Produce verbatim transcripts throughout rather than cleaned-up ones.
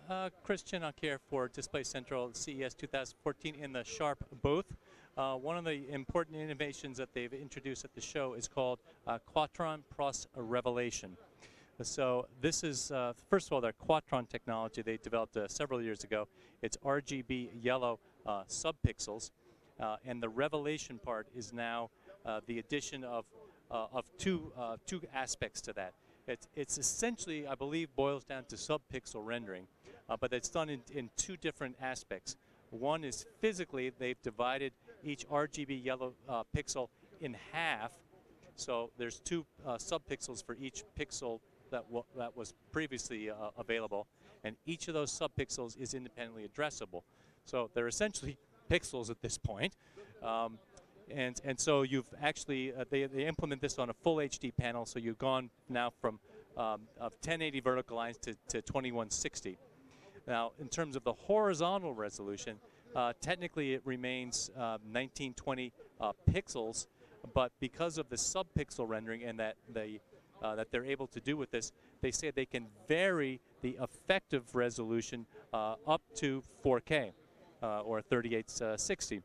Uh, Chris Chinnock here for Display Central C E S two thousand fourteen in the Sharp booth. Uh, one of the important innovations that they've introduced at the show is called uh, Quatron Plus Revelation. So this is, uh, first of all, their Quatron technology they developed uh, several years ago. It's R G B yellow uh, subpixels, uh, and the revelation part is now uh, the addition of uh, of two uh, two aspects to that. It's, it's essentially, I believe, boils down to subpixel rendering, uh, but it's done in, in two different aspects. One is physically, they've divided each R G B yellow uh, pixel in half, so there's two uh, subpixels for each pixel that, that was previously uh, available, and each of those subpixels is independently addressable. So they're essentially pixels at this point. Um, And, and so you've actually, uh, they, they implement this on a full H D panel, so you've gone now from um, of ten eighty vertical lines to, to twenty-one sixty. Now, in terms of the horizontal resolution, uh, technically it remains uh, nineteen twenty uh, pixels, but because of the subpixel rendering and that, they, uh, that they're able to do with this, they say they can vary the effective resolution uh, up to four K uh, or thirty-eight sixty.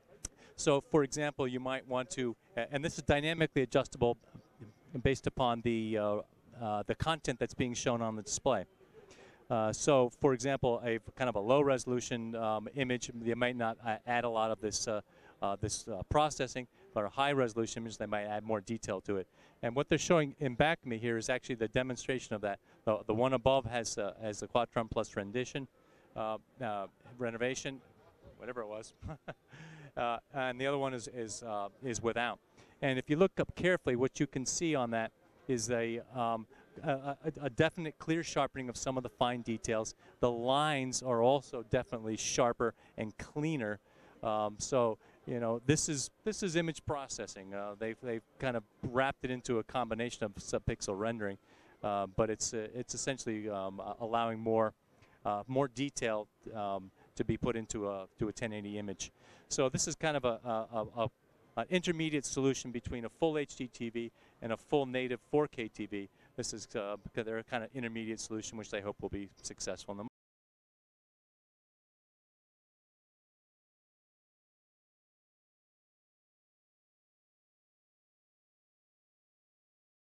So, for example, you might want to, and this is dynamically adjustable based upon the uh, uh, the content that's being shown on the display. Uh, so, for example, a kind of a low-resolution um, image, they might not uh, add a lot of this uh, uh, this uh, processing, but a high-resolution image, they might add more detail to it. And what they're showing in back of me here is actually the demonstration of that. The, the one above has uh, has the Quatron Plus rendition, uh, uh, renovation, whatever it was. Uh, and the other one is is uh, is without. And if you look up carefully, what you can see on that is a, um, a, a, a definite clear sharpening of some of the fine details. The lines are also definitely sharper and cleaner. Um, so you know this is this is image processing. Uh, they've they've kind of wrapped it into a combination of subpixel rendering, uh, but it's uh, it's essentially um, allowing more uh, more detail Um, to be put into a to a ten eighty image. So this is kind of a, a, a, a an intermediate solution between a full H D T V and a full native four K T V. This is uh, because they're a kind of intermediate solution, which they hope will be successful in the